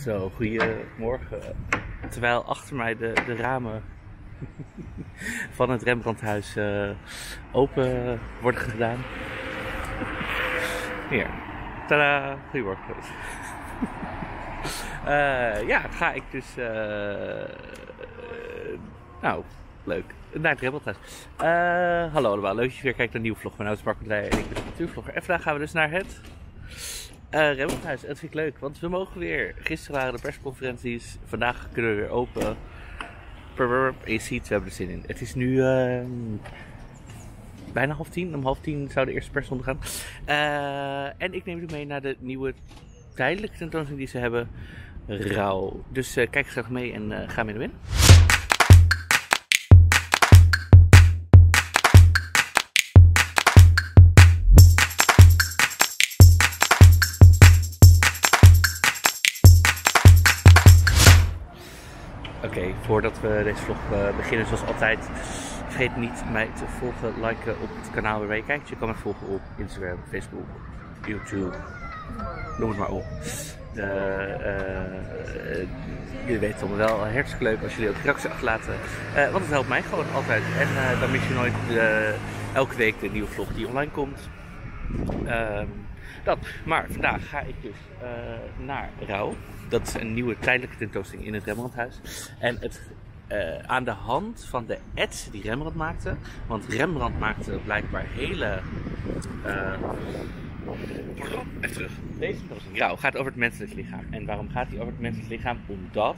Zo, goedemorgen. Terwijl achter mij de ramen van het Rembrandthuis open worden gedaan. Hier. Tadaa, goedemorgen. Ja, ga ik dus... nou, leuk. Naar het Rembrandthuis. Hallo allemaal, leuk dat je weer kijkt naar een nieuwe vlog. Mijn naam is Mark Andrij en ik ben de natuurvlogger. En vandaag gaan we dus naar het... Rembrandthuis, dat vind ik leuk, want we mogen weer. Gisteren waren de persconferenties, vandaag kunnen we weer open. Je ziet, we hebben er zin in. Het is nu bijna 9:30. Om 9:30 zou de eerste persronde gaan. En ik neem u mee naar de nieuwe tijdelijke tentoonstelling die ze hebben. Rauw. Dus kijk graag mee en ga mee naar binnen. Oké, voordat we deze vlog beginnen, zoals altijd, vergeet niet mij te volgen, liken op het kanaal waar je kijkt. Je kan me volgen op Instagram, Facebook, YouTube, noem het maar op. Jullie weten het allemaal wel, hartstikke leuk als jullie ook reacties achterlaten, want het helpt mij gewoon altijd. En dan mis je nooit elke week de nieuwe vlog die online komt. Maar vandaag ga ik dus naar Rauw. Dat is een nieuwe tijdelijke tentoonstelling in het Rembrandthuis. En het aan de hand van de etsen die Rembrandt maakte. Want Rembrandt maakte blijkbaar hele... even terug. Deze tentoonstelling, Rauw, gaat over het menselijk lichaam. En waarom gaat die over het menselijk lichaam? Omdat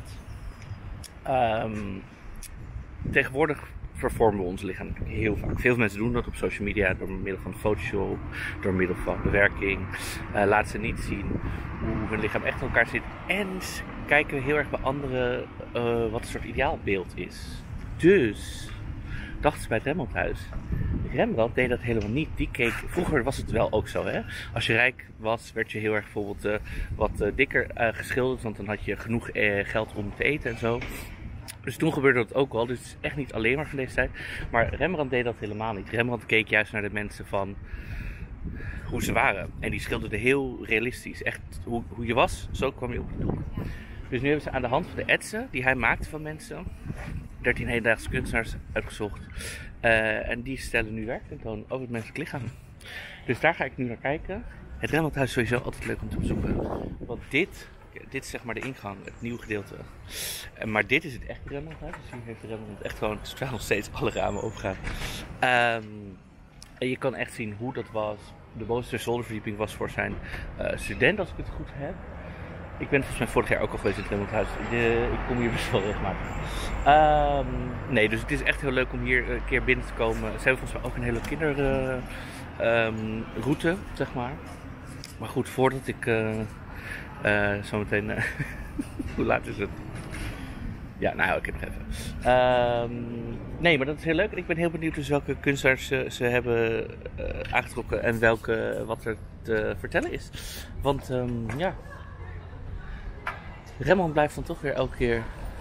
tegenwoordig vervormen we ons lichaam heel vaak. Veel mensen doen dat op social media door middel van Photoshop, door middel van bewerking. Laten ze niet zien hoe hun lichaam echt in elkaar zit. En kijken we heel erg bij anderen wat een soort ideaalbeeld is. Dus dachten ze bij het Rembrandthuis. Rembrandt deed dat helemaal niet. Die keek, vroeger was het wel ook zo, hè? Als je rijk was, werd je heel erg bijvoorbeeld wat dikker geschilderd, want dan had je genoeg geld om te eten en zo. Dus toen gebeurde dat ook wel, dus het is echt niet alleen maar van deze tijd. Maar Rembrandt deed dat helemaal niet. Rembrandt keek juist naar de mensen van hoe ze waren. En die schilderde heel realistisch. Echt hoe je was, zo kwam je op het doek. Dus nu hebben ze aan de hand van de etsen die hij maakte van mensen 13 hedendaagse kunstenaars uitgezocht. En die stellen nu werk tentoon over het menselijk lichaam. Dus daar ga ik nu naar kijken. Het Rembrandthuis is sowieso altijd leuk om te bezoeken. Want dit is zeg maar de ingang, het nieuwe gedeelte. Maar dit is het echte Rembrandthuis. Dus hier heeft de Rembrandt echt gewoon, terwijl nog steeds alle ramen opgaan. En je kan echt zien hoe dat was. De bovenste zolderverdieping was voor zijn student, als ik het goed heb. Ik ben volgens mij vorig jaar ook al geweest in het Rembrandthuis. Ik kom hier best wel regelmatig. Nee, dus het is echt heel leuk om hier een keer binnen te komen. Ze hebben volgens mij ook een hele kinderroute, zeg maar. Maar goed, voordat ik zometeen... hoe laat is het? Ja, nou, ik heb nog even. Nee, maar dat is heel leuk. En ik ben heel benieuwd dus welke kunstenaars ze hebben aangetrokken en wat er te vertellen is. Want ja, Rembrandt blijft dan toch weer elke keer...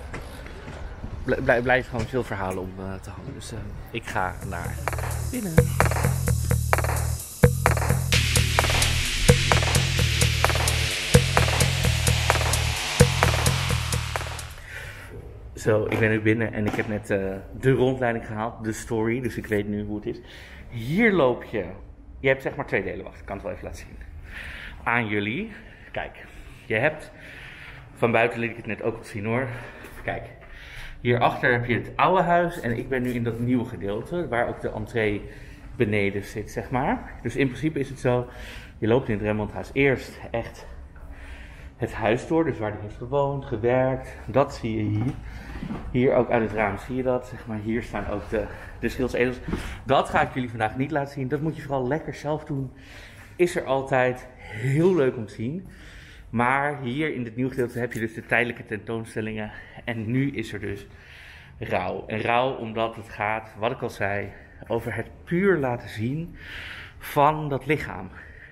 Blijft gewoon veel verhalen om te houden. Dus ik ga naar binnen. Zo, ik ben nu binnen en ik heb net de rondleiding gehaald, de story, dus ik weet nu hoe het is. Hier loop je. Je hebt zeg maar 2 delen, wacht, ik kan het wel even laten zien. Aan jullie. Kijk, je hebt, van buiten liet ik het net ook al zien hoor. Kijk, hierachter heb je het oude huis en ik ben nu in dat nieuwe gedeelte, waar ook de entree beneden zit, zeg maar. Dus in principe is het zo, je loopt in het Rembrandthuis eerst echt het huis door, dus waar hij heeft gewoond, gewerkt, dat zie je hier. Hier ook uit het raam zie je dat, zeg maar. Hier staan ook de schildersezels. Dat ga ik jullie vandaag niet laten zien. Dat moet je vooral lekker zelf doen. Is er altijd heel leuk om te zien. Maar hier in dit nieuwe gedeelte heb je dus de tijdelijke tentoonstellingen. En nu is er dus Rauw. En Rauw omdat het gaat, wat ik al zei, over het puur laten zien van dat lichaam.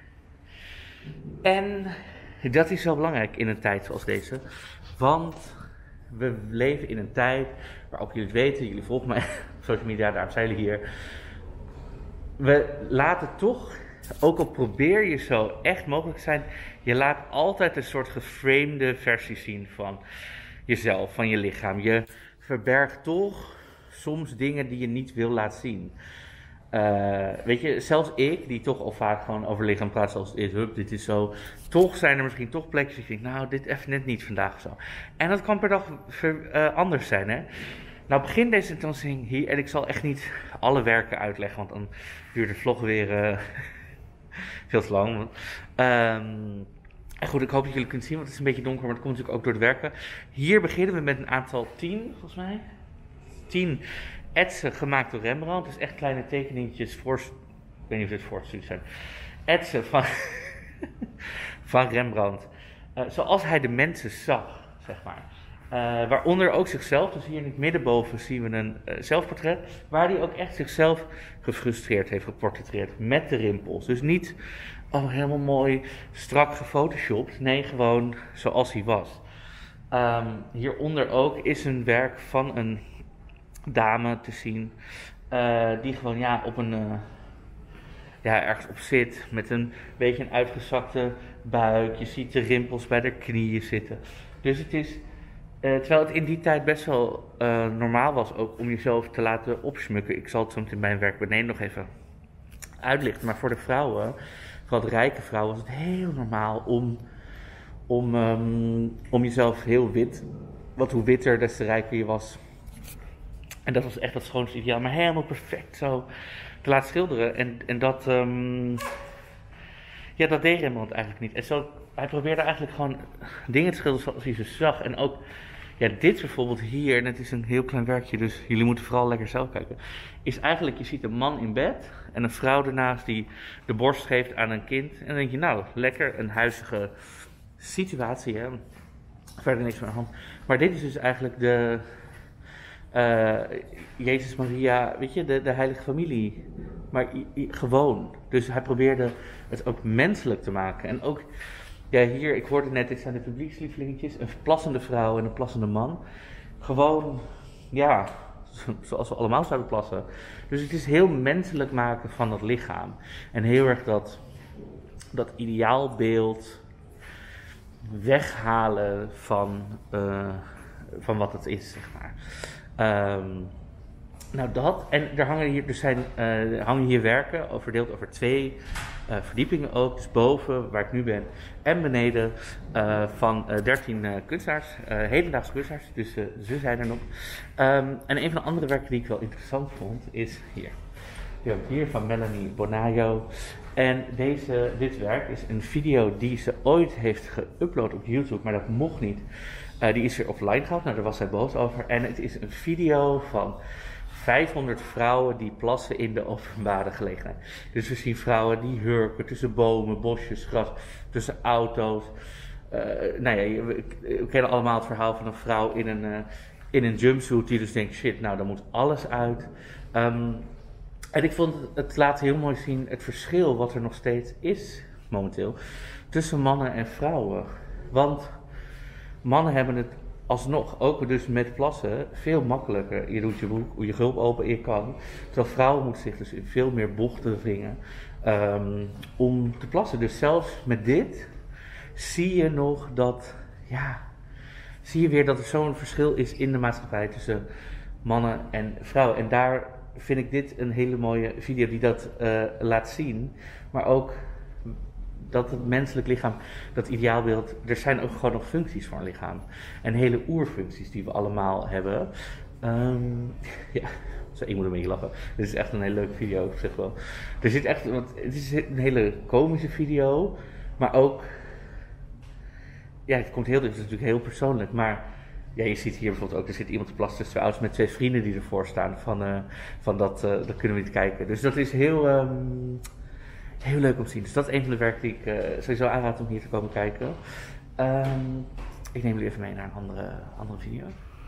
En dat is zo belangrijk in een tijd zoals deze. Want we leven in een tijd waar ook jullie het weten, jullie volgen mij op social media, daarom zijn jullie hier. We laten toch ook al probeer je zo echt mogelijk te zijn, je laat altijd een soort geframede versie zien van jezelf, van je lichaam. Je verbergt toch soms dingen die je niet wil laten zien. Weet je, zelfs ik, die toch al vaak gewoon over lichaam praat zoals dit is zo. Toch zijn er misschien toch plekjes die ik denk, nou, dit even net niet vandaag zo. En dat kan per dag anders zijn, hè. Nou, begin deze tentoonstelling hier, en ik zal echt niet alle werken uitleggen, want dan duurt de vlog weer veel te lang. En goed, ik hoop dat jullie kunnen zien, want het is een beetje donker, maar dat komt natuurlijk ook door het werken. Hier beginnen we met een aantal 10, volgens mij. 10 etsen gemaakt door Rembrandt. Dus echt kleine tekeningetjes voor, ik weet niet of dit voortstudies zijn. Etsen van, van Rembrandt. Zoals hij de mensen zag, zeg maar. Waaronder ook zichzelf. Dus hier in het middenboven zien we een zelfportret. Waar hij ook echt zichzelf gefrustreerd heeft geportretteerd. Met de rimpels. Dus niet helemaal mooi strak gefotoshopt. Nee, gewoon zoals hij was. Hieronder ook is een werk van een dame te zien. Die gewoon op een ergens op zit. Met een beetje een uitgezakte buik. Je ziet de rimpels bij de knieën zitten. Dus het is... terwijl het in die tijd best wel normaal was ook om jezelf te laten opsmukken. Ik zal het zo meteen in mijn werk beneden nog even uitlichten. Maar voor de vrouwen, vooral de rijke vrouwen, was het heel normaal om jezelf heel wit. Want hoe witter, des te rijker je was. En dat was echt het schoonste ideaal. Maar helemaal perfect zo te laten schilderen. En dat... dat deed Rembrandt eigenlijk niet. En zo, hij probeerde eigenlijk gewoon dingen te schilderen zoals hij ze zag. En ook, dit bijvoorbeeld hier, en het is een heel klein werkje, dus jullie moeten vooral lekker zelf kijken. Is eigenlijk, je ziet een man in bed en een vrouw ernaast die de borst geeft aan een kind. En dan denk je, nou, lekker, een huisige situatie, hè. Verder niks meer aan de hand. Maar dit is dus eigenlijk de... Jezus, Maria, weet je, de heilige familie. Maar gewoon. Dus hij probeerde het ook menselijk te maken. En ook, hier, ik hoorde net, dit zijn de publiekslievelingetjes. Een plassende vrouw en een plassende man. Gewoon, zoals we allemaal zouden plassen. Dus het is heel menselijk maken van dat lichaam. En heel erg dat ideaalbeeld weghalen van wat het is, zeg maar. Nou dat, en er hangen hier werken, verdeeld over 2 verdiepingen ook. Dus boven, waar ik nu ben, en beneden van 13 kunstenaars, hedendaagse kunstenaars, dus ze zijn er nog. En een van de andere werken die ik wel interessant vond, is hier. Je hebt hier van Melanie Bonajo. En dit werk is een video die ze ooit heeft geüpload op YouTube, maar dat mocht niet. Die is weer offline gehaald, daar was zij boos over. En het is een video van 500 vrouwen die plassen in de openbare gelegenheid. Dus we zien vrouwen die hurken tussen bomen, bosjes, gras, tussen auto's. We kennen allemaal het verhaal van een vrouw in een jumpsuit die dus denkt, shit, nou dan moet alles uit. En ik vond het laat heel mooi zien het verschil wat er nog steeds is momenteel tussen mannen en vrouwen. Want mannen hebben het alsnog, ook dus met plassen, veel makkelijker. Je doet je gulp open en je kan. Terwijl vrouwen moeten zich dus in veel meer bochten wringen om te plassen. Dus zelfs met dit zie je nog dat, zie je weer dat er zo'n verschil is in de maatschappij tussen mannen en vrouwen. En daar vind ik dit een hele mooie video die dat laat zien. Maar ook dat het menselijk lichaam, dat ideaalbeeld, er zijn ook gewoon nog functies voor een lichaam. En hele oerfuncties die we allemaal hebben. Ik moet een beetje lachen. Dit is echt een hele leuke video, ik zeg wel. Er zit echt, want het is een hele komische video, maar ook, het komt het is natuurlijk heel persoonlijk, maar je ziet hier bijvoorbeeld ook, er zit iemand te plassen tussen 2 auto's met 2 vrienden die ervoor staan van dat kunnen we niet kijken. Dus dat is heel leuk om te zien. Dus dat is een van de werken die ik sowieso aanraad om hier te komen kijken. Ik neem jullie even mee naar een andere video.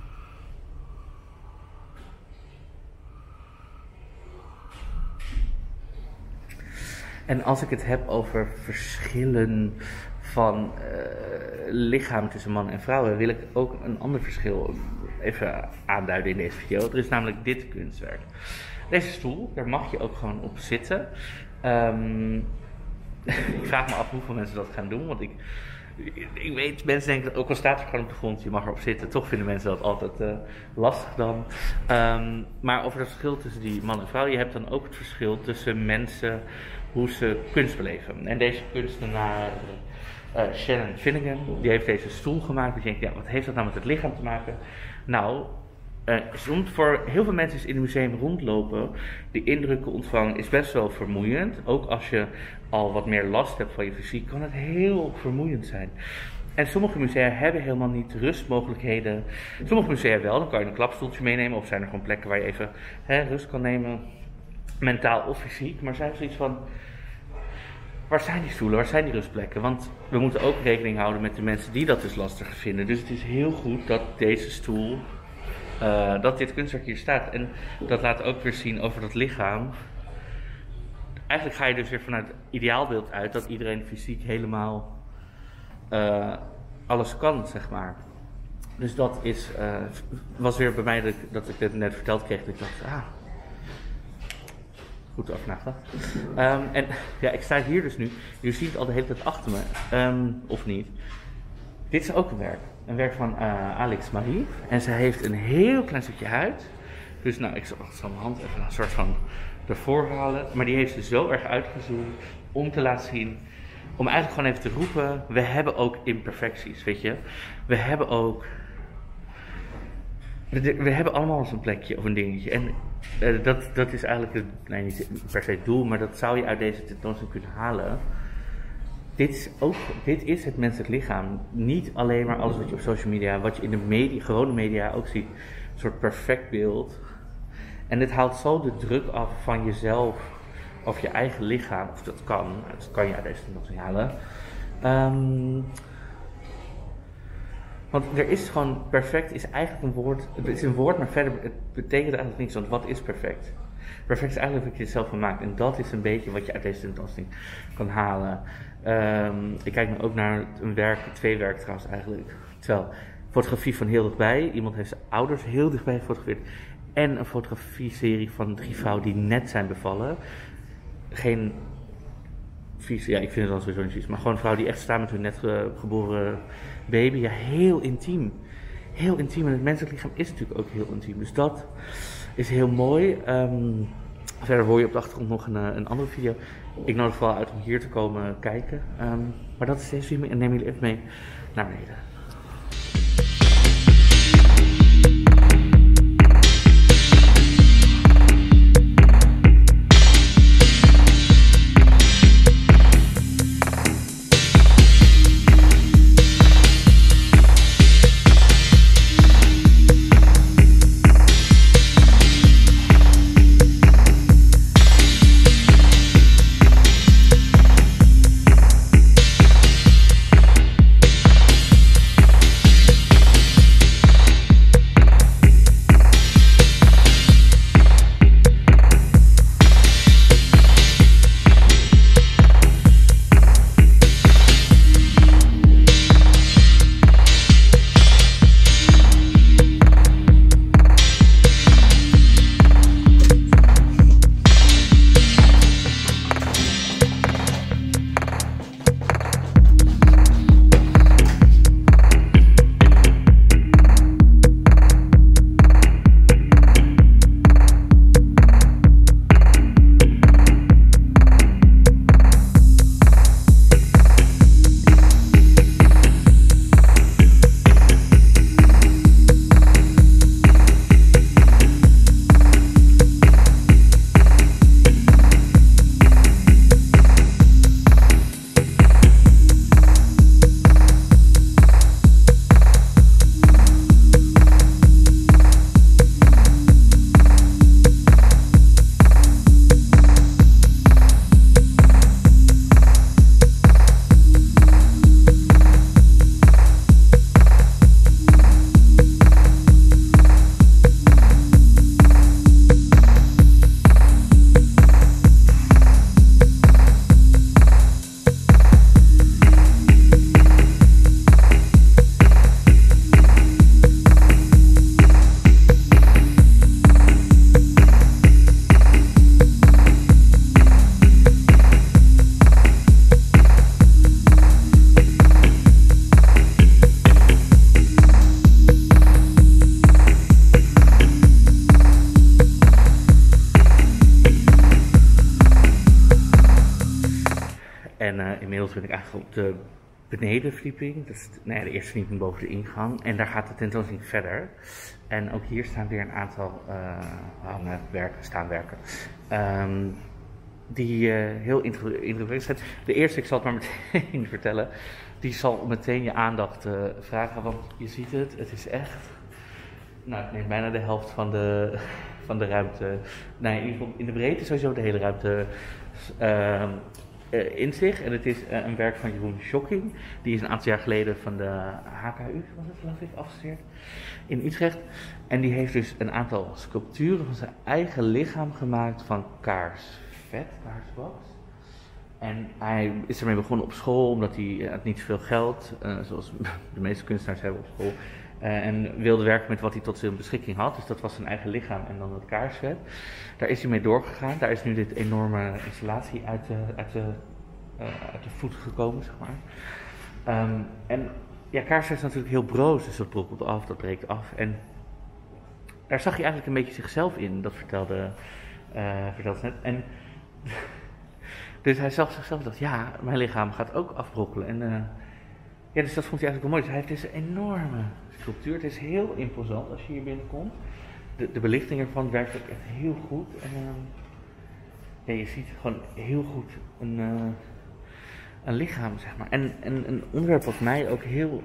En als ik het heb over verschillen van lichaam tussen mannen en vrouwen, wil ik ook een ander verschil even aanduiden in deze video. Er is namelijk dit kunstwerk. Deze stoel, daar mag je ook gewoon op zitten. Ik vraag me af hoeveel mensen dat gaan doen, want ik weet, mensen denken dat ook al staat er gewoon op de grond, je mag erop zitten. Toch vinden mensen dat altijd lastig dan. Maar over het verschil tussen die man en vrouw, je hebt dan ook het verschil tussen mensen, hoe ze kunst beleven. En deze kunstenaar, Shannon Finnegan, die heeft deze stoel gemaakt. Dus je denkt, ja, wat heeft dat nou met het lichaam te maken? Nou, soms voor heel veel mensen is in het museum rondlopen, die indrukken ontvangen, is best wel vermoeiend. Ook als je al wat meer last hebt van je fysiek, kan het heel vermoeiend zijn. En sommige musea hebben helemaal niet rustmogelijkheden. Sommige musea wel, dan kan je een klapstoeltje meenemen, of zijn er gewoon plekken waar je even rust kan nemen, mentaal of fysiek. Maar zijn zoiets van, waar zijn die stoelen, waar zijn die rustplekken? Want we moeten ook rekening houden met de mensen die dat dus lastig vinden. Dus het is heel goed dat deze stoel, dat dit kunstwerk hier staat. En dat laat ook weer zien over dat lichaam. Eigenlijk ga je dus weer vanuit het ideaalbeeld uit dat iedereen fysiek helemaal alles kan, zeg maar. Dus dat was weer bij mij dat ik dit net verteld kreeg. Dat ik dacht, goed over nagedacht. En ja, ik sta hier dus nu. Je ziet het al de hele tijd achter me. Of niet. Dit is ook een werk. Een werk van Alex Marie. En zij heeft een heel klein stukje huid. Dus nou, ik zal mijn hand even een soort van ervoor halen. Maar die heeft ze zo erg uitgezoomd om te laten zien. Om eigenlijk gewoon even te roepen. We hebben ook imperfecties, weet je. We hebben ook... We hebben allemaal eens een plekje of een dingetje. En dat is eigenlijk niet per se het doel. Maar dat zou je uit deze tentoonstelling kunnen halen. Dit is het menselijk lichaam. Niet alleen maar alles wat je op social media, wat je in de gewone media ook ziet. Een soort perfect beeld. En dit haalt zo de druk af van jezelf, of je eigen lichaam. Of dat kan je uit deze tentoonstelling halen. Want er is gewoon, perfect is eigenlijk een woord, het is een woord, maar verder, het betekent eigenlijk niks. Want wat is perfect? Perfect is eigenlijk wat je het zelf van maakt. En dat is een beetje wat je uit deze tentoonstelling kan halen. Ik kijk nu ook naar twee werken trouwens eigenlijk. Terwijl, fotografie van heel dichtbij. Iemand heeft zijn ouders heel dichtbij gefotografeerd. En een fotografie-serie van 3 vrouwen die net zijn bevallen. Geen vies, ja, ik vind het dan sowieso niet vies. Maar gewoon vrouwen die echt staan met hun net geboren baby. Ja, heel intiem. Heel intiem. En het menselijk lichaam is natuurlijk ook heel intiem. Dus dat is heel mooi. Verder hoor je op de achtergrond nog een andere video. Ik nodig vooral uit om hier te komen kijken. Maar dat is deze video en neem jullie even mee naar beneden. inmiddels ben ik eigenlijk op de benedenverdieping. Dat is de eerste verdieping boven de ingang. En daar gaat de tentoonstelling verder. En ook hier staan weer een aantal staanwerken. Die heel indrukwekkend zijn. De eerste, ik zal het maar meteen vertellen, die zal meteen je aandacht vragen. Want je ziet het is echt, het neemt bijna de helft van de ruimte. Nee, in ieder geval in de breedte sowieso de hele ruimte in zich. En het is een werk van Jeroen Schokking. Die is een aantal jaar geleden van de HKU, was het geloof ik, afgestudeerd in Utrecht. En die heeft dus een aantal sculpturen van zijn eigen lichaam gemaakt van kaarsvet, kaarswax. En hij is ermee begonnen op school, omdat hij had niet zoveel geld, zoals de meeste kunstenaars hebben op school. En wilde werken met wat hij tot zijn beschikking had. Dus dat was zijn eigen lichaam en dan het kaarsvet. Daar is hij mee doorgegaan. Daar is nu dit enorme installatie uit de voet gekomen, zeg maar. En ja, kaarsvet is natuurlijk heel broos, dus dat brokkelt af, dat breekt af. En daar zag hij eigenlijk een beetje zichzelf in, dat vertelde ze net. En dus hij zag zichzelf en dacht, ja, mijn lichaam gaat ook afbrokkelen. En ja, dus dat vond hij eigenlijk wel mooi. Dus hij heeft deze enorme sculptuur. Het is heel imposant als je hier binnenkomt. De belichting ervan werkt ook echt heel goed. En ja, je ziet gewoon heel goed een lichaam, zeg maar. En een onderwerp wat mij ook heel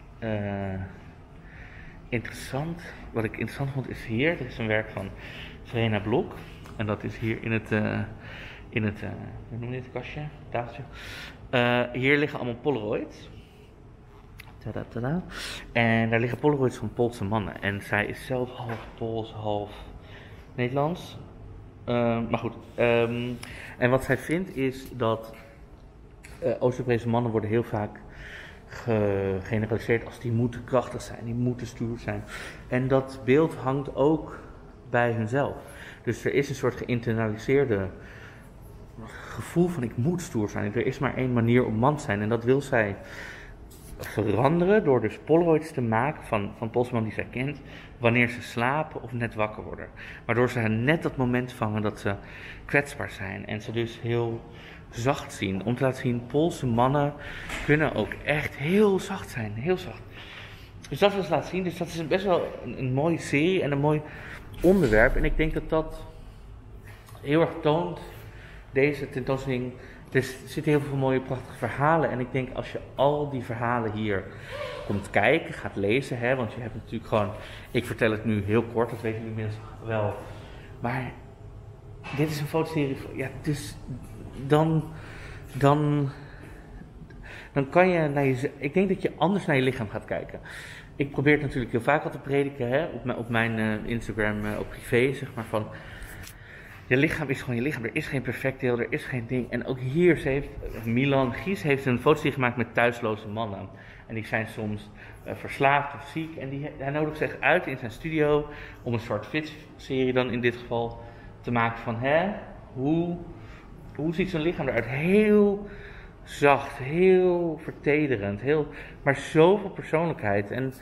interessant, wat ik interessant vond, is hier. Er is een werk van Verena Blok. En dat is hier in het hoe noem je dit, kastje, tafeltje. Hier liggen allemaal Polaroids. Tada, tada. En daar liggen Polaroids van Poolse mannen. En zij is zelf half Pools, half Nederlands. Maar goed. En wat zij vindt is dat Oost-Europese mannen worden heel vaak gegeneraliseerd als die moeten krachtig zijn, die moeten stoer zijn. En dat beeld hangt ook bij hunzelf. Dus er is een soort geïnternaliseerde gevoel van ik moet stoer zijn. Er is maar één manier om man te zijn. En dat wil zij veranderen door dus Polaroids te maken van Poolse mannen die zij kent, wanneer ze slapen of net wakker worden. Waardoor ze net dat moment vangen dat ze kwetsbaar zijn. En ze dus heel zacht zien. Om te laten zien, Poolse mannen kunnen ook echt heel zacht zijn. Heel zacht. Dus dat wil ze laten zien. Dus dat is best wel een mooie serie en een mooi onderwerp. En ik denk dat dat heel erg toont, deze tentoonstelling. Er zitten heel veel mooie, prachtige verhalen. En ik denk als je al die verhalen hier komt kijken, gaat lezen. Hè, want je hebt natuurlijk gewoon, ik vertel het nu heel kort, dat weten jullie inmiddels wel. Maar dit is een fotoserie. Ja, dus dan kan je naar ik denk dat je anders naar je lichaam gaat kijken. Ik probeer het natuurlijk heel vaak al te prediken, hè, op mijn Instagram, op privé, zeg maar, van je lichaam is gewoon je lichaam. Er is geen perfect deel, er is geen ding. En ook hier, Milan Gies heeft een fotoserie gemaakt met thuisloze mannen. En die zijn soms verslaafd of ziek. En hij nodigt zich uit in zijn studio om een soort fit-serie dan in dit geval te maken van, hoe ziet zo'n lichaam eruit? Heel zacht, heel vertederend, maar zoveel persoonlijkheid. En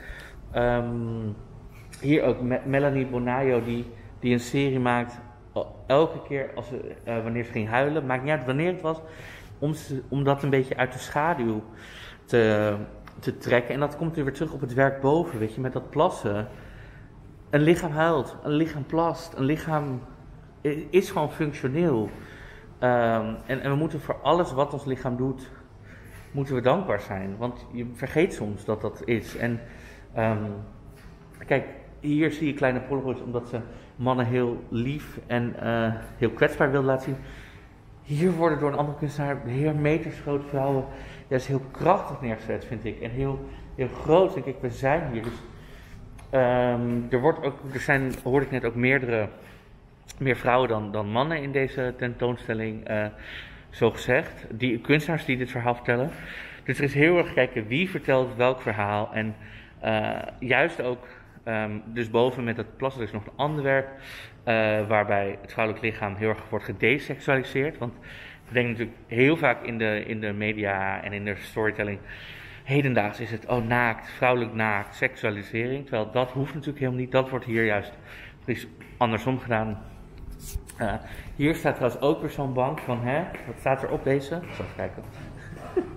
hier ook Melanie Bonajo die een serie maakt, elke keer wanneer ze ging huilen, maakt niet uit wanneer het was, om dat een beetje uit de schaduw te trekken. En dat komt weer terug op het werk boven, weet je, met dat plassen. Een lichaam huilt, een lichaam plast, een lichaam is gewoon functioneel. En we moeten voor alles wat ons lichaam doet, moeten we dankbaar zijn. Want je vergeet soms dat dat is. En kijk, hier zie je kleine Polaroids omdat ze mannen heel lief en heel kwetsbaar willen laten zien. Hier worden door een andere kunstenaar heel metersgrote vrouwen juist heel krachtig neergezet, vind ik. En heel, heel groot. En kijk, we zijn hier. Dus er zijn, hoorde ik net, ook meer vrouwen dan mannen in deze tentoonstelling, zo gezegd. Die kunstenaars die dit verhaal vertellen. Dus er is heel erg kijken wie vertelt welk verhaal. En juist ook, dus boven met het plassen, er is nog een ander werk, waarbij het vrouwelijk lichaam heel erg wordt gedesexualiseerd. Want we denken natuurlijk heel vaak in de media en in de storytelling, hedendaags is het, naakt, vrouwelijk naakt, seksualisering. Terwijl dat hoeft natuurlijk helemaal niet. Dat wordt hier juist andersom gedaan. Hier staat trouwens ook weer zo'n bank van, wat staat er op deze? Ik zal even kijken.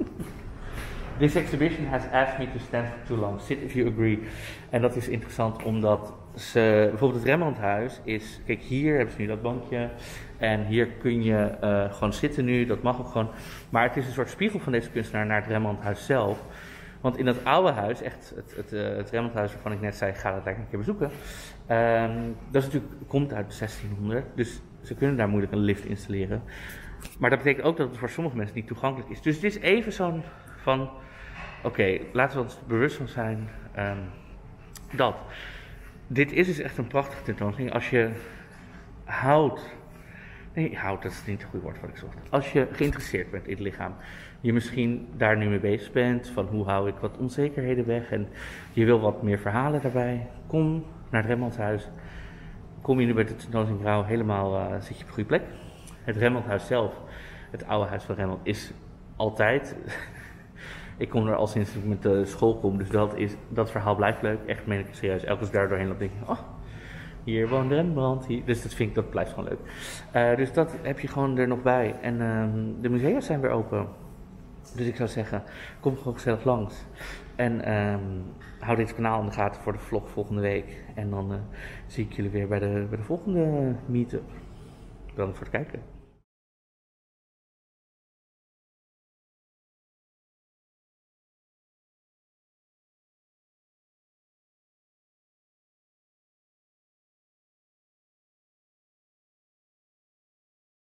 This exhibition has asked me to stand for too long. Sit if you agree. En dat is interessant omdat ze, bijvoorbeeld het Rembrandthuis is, kijk hier hebben ze nu dat bankje en hier kun je gewoon zitten nu, dat mag ook gewoon. Maar het is een soort spiegel van deze kunstenaar naar het Rembrandthuis zelf. Want in dat oude huis, echt het Rembrandthuis waarvan ik net zei, ga dat eigenlijk een keer bezoeken. Dat is natuurlijk, komt uit 1600, dus ze kunnen daar moeilijk een lift installeren. Maar dat betekent ook dat het voor sommige mensen niet toegankelijk is. Dus het is even zo'n van, oké, laten we ons bewust van zijn dat. Dit is dus echt een prachtige tentoonstelling. Als je houdt, dat is niet het goede woord wat ik zocht. Als je geïnteresseerd bent in het lichaam, je misschien daar nu mee bezig bent, van hoe hou ik wat onzekerheden weg en je wil wat meer verhalen daarbij, kom naar het Rembrandthuis. Kom je nu bij de tentoonstelling Grauw helemaal, zit je op een goede plek. Het Rembrandthuis zelf, het oude huis van Rembrandt, is altijd. Ik kom er al sinds ik met de school kom, dus dat verhaal blijft leuk. Echt, meen ik serieus. Elke keer daar doorheen loop, denk ik, oh, hier woont Rembrandt. Hier. Dus dat blijft gewoon leuk. Dus dat heb je gewoon er nog bij. En de musea zijn weer open. Dus ik zou zeggen, kom gewoon gezellig langs. En hou dit kanaal in de gaten voor de vlog volgende week. En dan zie ik jullie weer bij de volgende meetup. Bedankt voor het kijken.